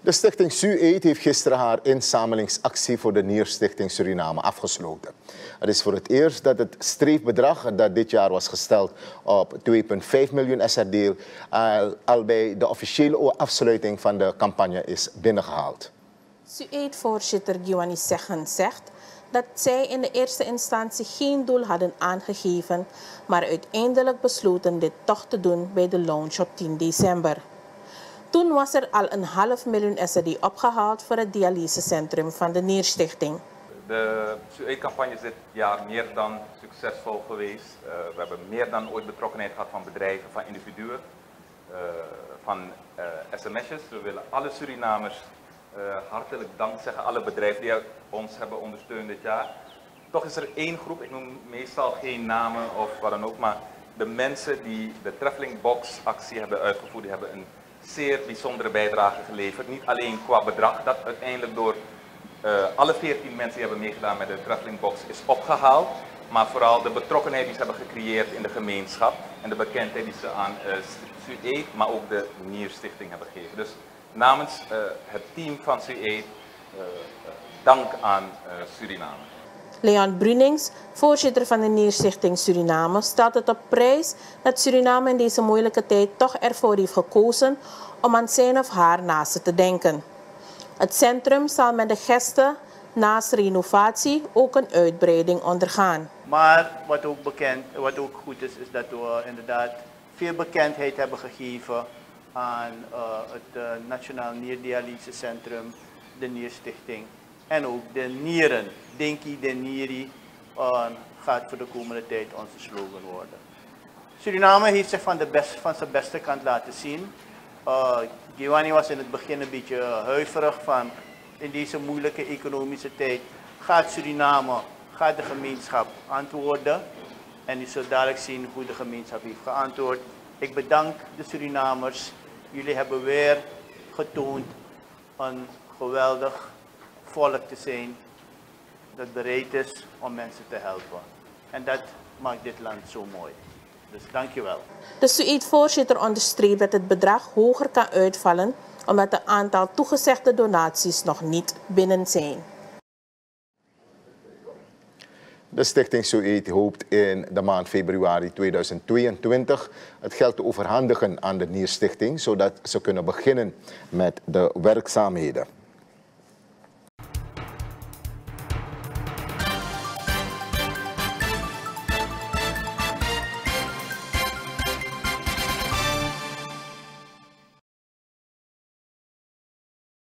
De stichting SUAID heeft gisteren haar inzamelingsactie voor de Nierstichting Suriname afgesloten. Het is voor het eerst dat het streefbedrag dat dit jaar was gesteld op 2,5 miljoen SRD al bij de officiële afsluiting van de campagne is binnengehaald. SUAID-voorzitter Giovanni Seggen zegt dat zij in de eerste instantie geen doel hadden aangegeven, maar uiteindelijk besloten dit toch te doen bij de launch op 10 december. Toen was er al een $500.000 SRD opgehaald voor het dialysecentrum van de Nierstichting. De SUAID-campagne is dit jaar meer dan succesvol geweest. We hebben meer dan ooit betrokkenheid gehad van bedrijven, van individuen, van sms'jes. We willen alle Surinamers hartelijk dank zeggen, alle bedrijven die ons hebben ondersteund dit jaar. Toch is er één groep, ik noem meestal geen namen of wat dan ook, maar de mensen die de Traveling Box actie hebben uitgevoerd, die hebben een zeer bijzondere bijdrage geleverd. Niet alleen qua bedrag dat uiteindelijk door alle 14 mensen die hebben meegedaan met de Traveling Box is opgehaald, maar vooral de betrokkenheid die ze hebben gecreëerd in de gemeenschap en de bekendheid die ze aan SUAID, maar ook de Nierstichting hebben gegeven. Dus namens het team van SUAID dank aan Suriname. Leon Brunings, voorzitter van de Nierstichting Suriname, stelt het op prijs dat Suriname in deze moeilijke tijd toch ervoor heeft gekozen om aan zijn of haar naasten te denken. Het centrum zal met de gesten naast renovatie ook een uitbreiding ondergaan. Maar wat ook goed is, is dat we inderdaad veel bekendheid hebben gegeven aan het Nationaal Nierdialysecentrum, de Nierstichting. En ook de nieren, Dinky de Niri, gaat voor de komende tijd onze slogan worden. Suriname heeft zich van zijn beste kant laten zien. Giovanni was in het begin een beetje huiverig van in deze moeilijke economische tijd. Gaat Suriname, gaat de gemeenschap antwoorden. En u zult dadelijk zien hoe de gemeenschap heeft geantwoord. Ik bedank de Surinamers. Jullie hebben weer getoond een geweldig volk te zijn dat bereid is om mensen te helpen. En dat maakt dit land zo mooi. Dus dankjewel. De SUAID-voorzitter onderstreept dat het bedrag hoger kan uitvallen omdat het aantal toegezegde donaties nog niet binnen zijn. De stichting SUAID hoopt in de maand februari 2022 het geld te overhandigen aan de Nierstichting, zodat ze kunnen beginnen met de werkzaamheden.